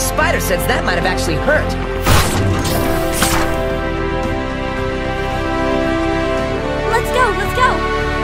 spider sense, that might have actually hurt. Let's go, let's go!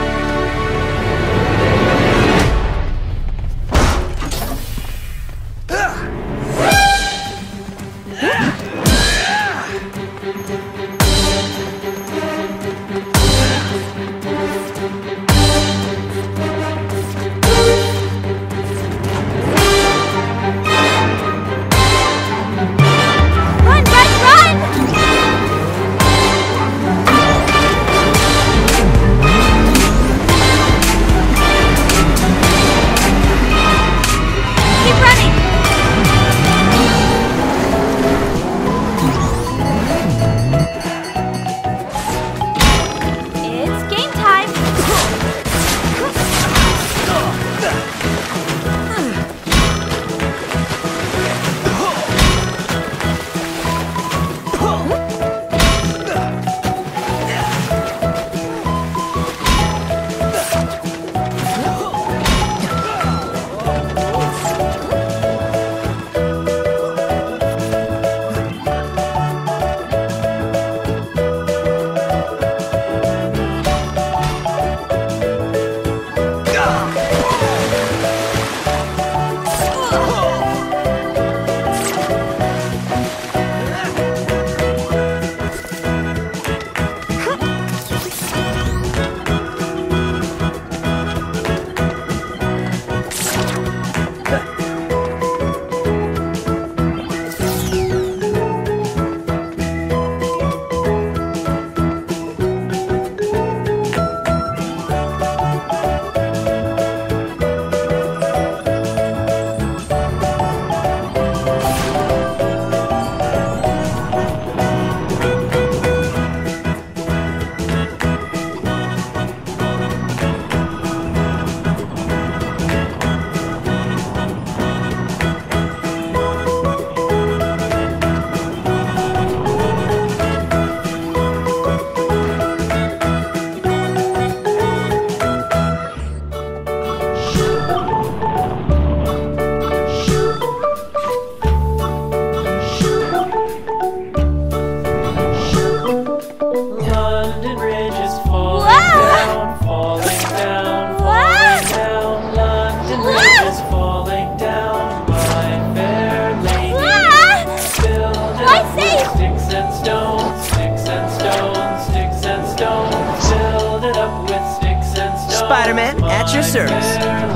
Spiderman at your service.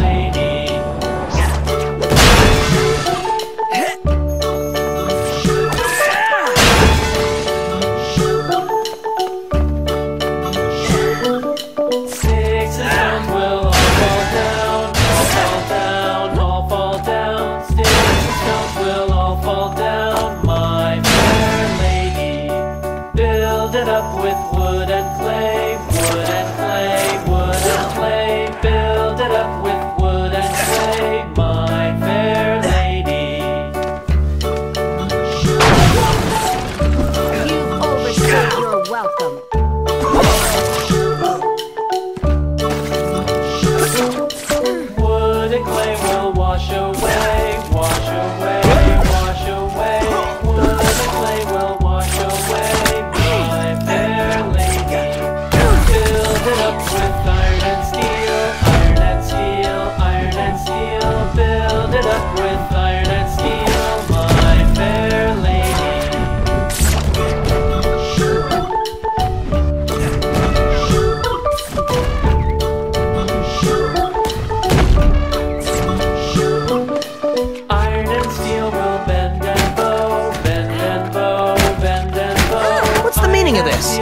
Of this.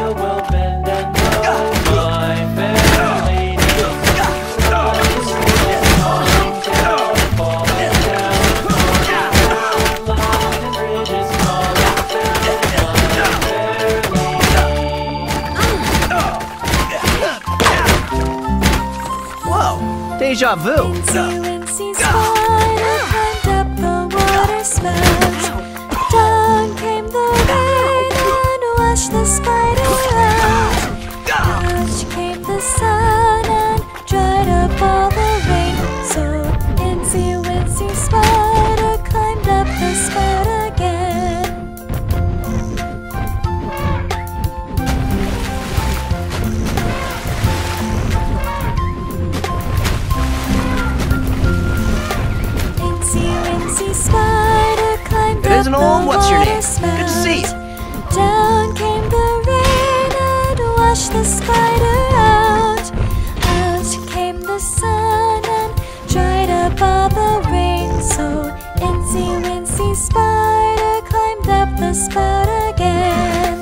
Whoa, deja vu. Incy Wincy spider climbed up the water spout. Down came the rain and washed the spider out. Out came the sun and dried up all the rain. So Incy Wincy spider climbed up the spout. sun and dried up all the rain. So Incy Wincy Spider climbed up the spout again.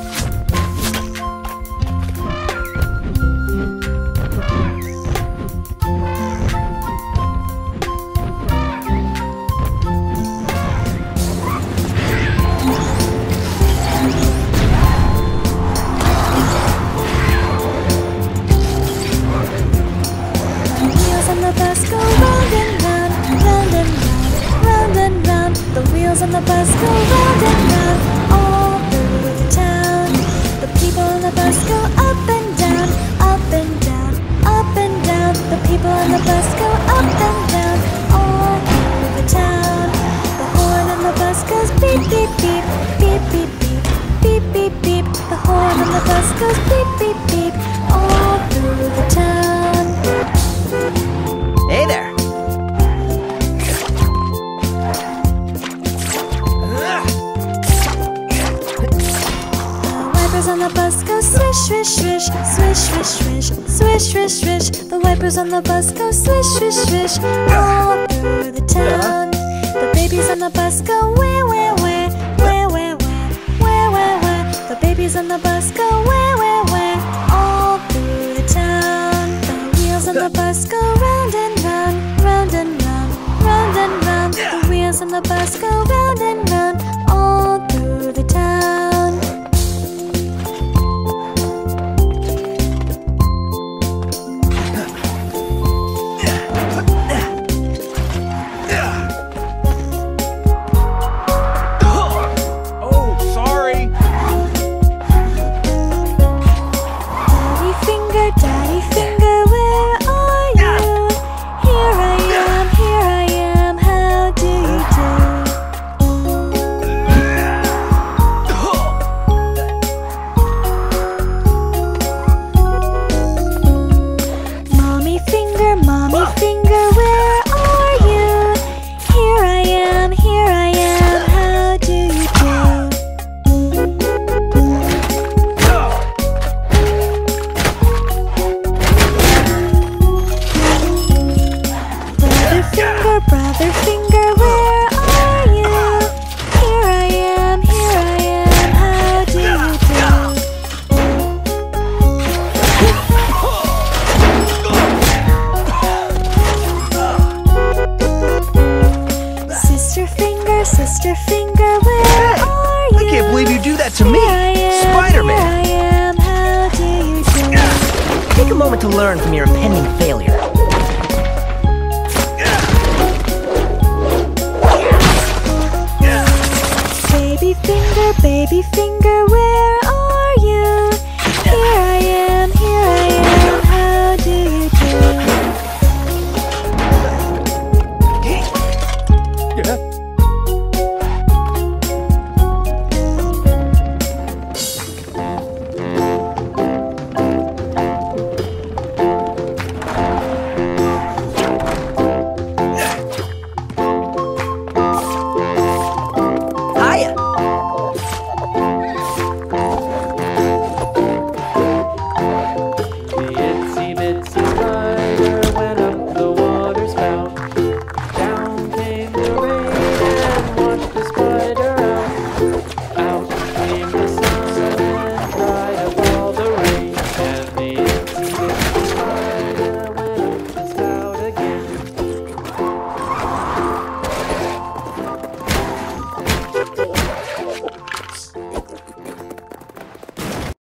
The bus go round and round, round and round, round and round. The wheels on the bus go round and round, all through the town. The people on the bus go up and down, up and down, up and down. The people on the bus go up and down, all through the town. The horn on the bus goes beep, beep, beep, beep, beep, beep, beep, beep, beep. The horn on the bus goes beep, beep, beep, all through the town. Hey there! The wipers on the bus go swish, swish, swish, swish, swish, swish, swish, swish, swish. The wipers on the bus go swish, swish, swish, all through the town. The babies on the bus go wah, wah, wah, wah, wah, wah, wah, wah, wah. The babies on the bus go wah, wah, wah, all through the town. The wheels on the bus go round and round, round and round, round and round. The wheels on the bus go round and round, all through the town. Oh, sorry. Daddy finger, where are you? Here I am, how do you do? Mommy finger, where are you? Here I am, how do you do? Brother finger, where are you? Here I am, how do you do? Sister finger, where are you? I can't believe you do that to me! Here Spider-Man! I am, how do you do? Take a moment to learn from your impending fate.